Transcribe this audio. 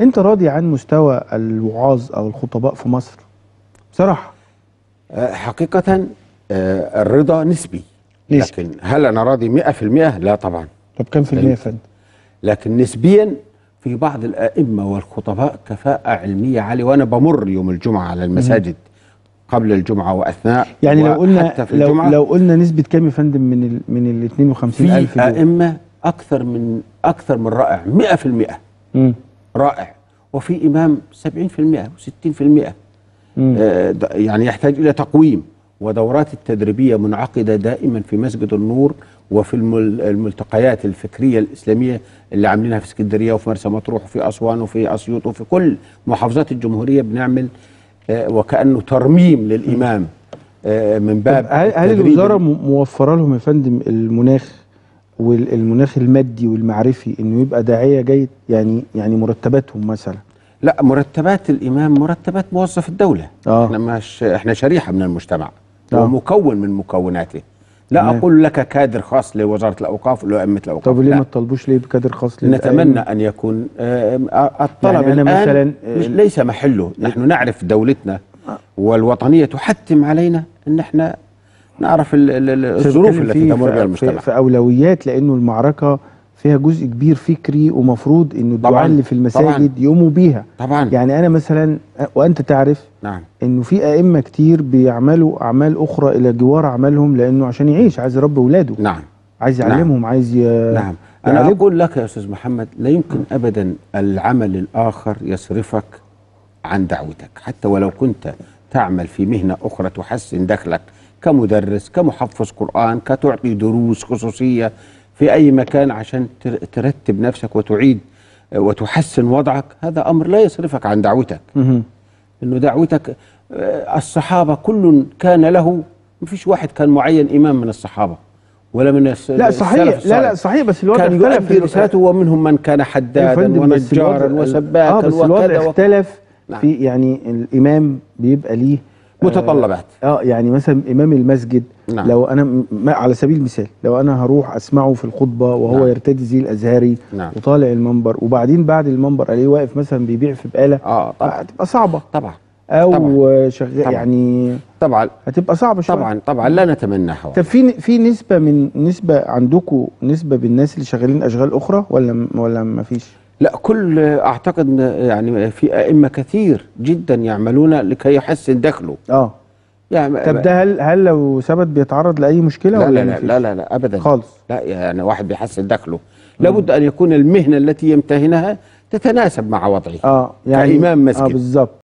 انت راضي عن مستوى الوعاظ او الخطباء في مصر بصراحه؟ حقيقة الرضا نسبي. لكن هل أنا راضي 100%؟ لا طبعا. طب كم في المية يا فندم؟ لكن نسبيا في بعض الأئمة والخطباء كفاءة علمية عالية، وأنا بمر يوم الجمعة على المساجد قبل الجمعة وأثناء، يعني لو قلنا نسبة كام يا فندم من ال 52,000 في أئمة أكثر من رائع 100%. رائع. وفي إمام 70% و60%. يعني يحتاج إلى تقويم، ودورات التدريبية منعقدة دائما في مسجد النور وفي الملتقيات الفكرية الإسلامية اللي عاملينها في اسكندرية وفي مرسى مطروح وفي أسوان وفي أسيوط وفي كل محافظات الجمهورية. بنعمل وكأنه ترميم للإمام من باب هل الوزارة موفرة لهم يا فندم المناخ المادي والمعرفي انه يبقى داعية جيد؟ يعني مرتباتهم مثلا؟ لا، مرتبات الإمام مرتبات موظف الدولة. احنا شريحة من المجتمع ومكون من مكوناته. لا أقول لك كادر خاص لوزارة الأوقاف ولأئمة الأوقاف. طب ليه ما تطلبوش ليه بكادر خاص؟ نتمنى أن يكون الطلب يعني أنا الآن ليس محله. نحن نعرف دولتنا والوطنية تحتم علينا أن احنا نعرف الظروف التي تمر بها المجتمع في أولويات، لأنه المعركة فيها جزء كبير فكري، ومفروض انه الدعاء اللي في المساجد يقوموا بيها. طبعا. يعني انا مثلا وانت تعرف انه في ائمه كتير بيعملوا اعمال اخرى الى جوار اعمالهم، لانه عشان يعيش عايز يربي اولاده. عايز يعلمهم. عايز انا اقول لك يا استاذ محمد، لا يمكن ابدا العمل الاخر يصرفك عن دعوتك، حتى ولو كنت تعمل في مهنه اخرى تحسن دخلك كمدرس، كمحفظ قران، كتعطي دروس خصوصيه في أي مكان عشان ترتب نفسك وتعيد وتحسن وضعك. هذا أمر لا يصرفك عن دعوتك. إنه دعوتك الصحابة كل كان له، ما فيش واحد كان معين إمام من الصحابة ولا من لا صحيح. لا صحيح، بس الوضع كان يؤدي رسالته، ومنهم من كان حدادا ونجارا وسباكا بس الوضع اختلف. في يعني الإمام بيبقى ليه متطلبات. يعني مثلا إمام المسجد، لو أنا على سبيل المثال لو أنا هروح أسمعه في الخطبة وهو يرتدي زي الأزهري وطالع المنبر، وبعدين بعد المنبر عليه واقف مثلا بيبيع في بقالة، هتبقى صعبة طبعا. أو شغال يعني طبعا هتبقى صعبة شوية. طبعا لا نتمناها. طب في نسبة عندكم، نسبة بالناس اللي شغالين أشغال أخرى ولا ما فيش؟ لا، اعتقد يعني في ائمه كثير جدا يعملون لكي يحسن دخله. يعني طب ده هل لو ثبت بيتعرض لاي مشكله لا ولا لا لا, لا لا ابدا خالص؟ لا، يعني واحد بيحسن دخله لابد ان يكون المهنه التي يمتهنها تتناسب مع وضعه يعني كإمام مسجد. بالظبط.